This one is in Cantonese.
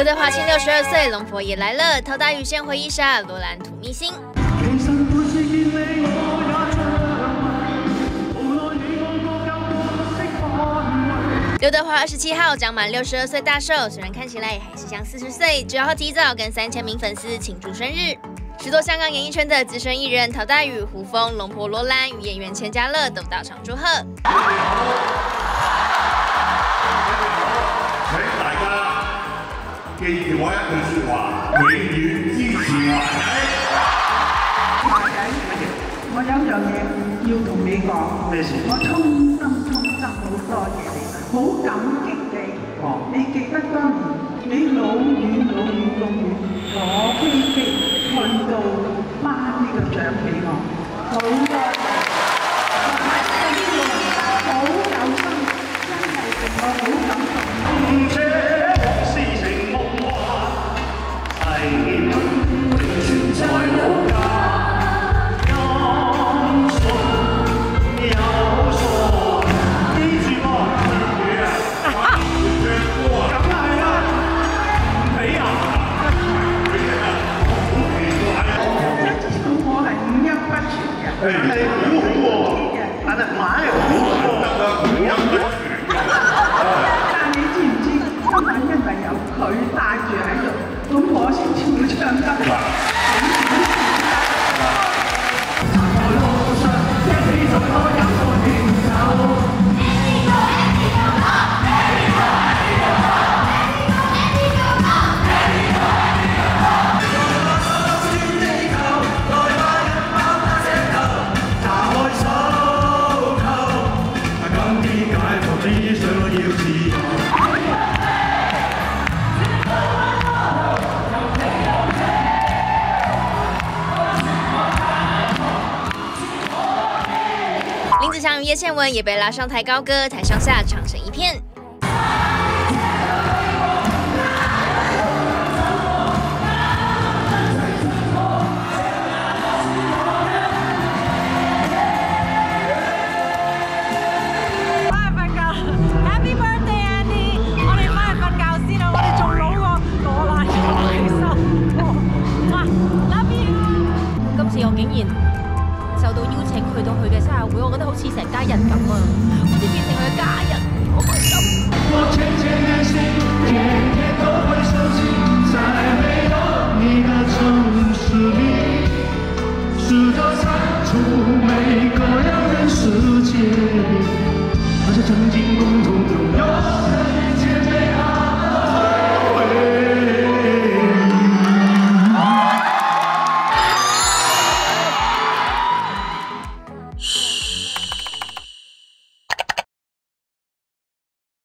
刘德华庆62岁，龙婆也来了。陶大宇先回忆杀罗兰吐蜜心。刘德华27号将满62岁大寿，虽然看起来还是像40岁，只要提早跟3000名粉丝庆祝生日。许多香港演艺圈的资深艺人陶大宇、胡楓、龙婆罗兰与演员钱嘉乐都到场祝贺。 請大家記住我一句説話，永遠支持我。 我有樣嘢要同你講，咩事？我衷心好多謝你，好感激你。你記得當年你老遠咁遠坐飛機去到頒呢個獎俾我，好多謝。呢個好有心，真係令我好感動。這往事情夢幻，誓言正存在老家。 係好好喎，但係買好喎，五音不全。但你知唔知今晚因為有佢帶住喺度，咁我先至會唱得。 林子祥与叶倩文也被拉上台高歌，台上下唱成一片。 翻去瞓覺 ，Happy Birthday Andy！ 我哋翻去瞓覺先啦，我哋仲老過羅蘭嘅收。哇 ，Love you！ 今次我竟然 受到邀請去到佢嘅生日會，我覺得好似成家人咁啊，好似變成佢嘅家人，好開心。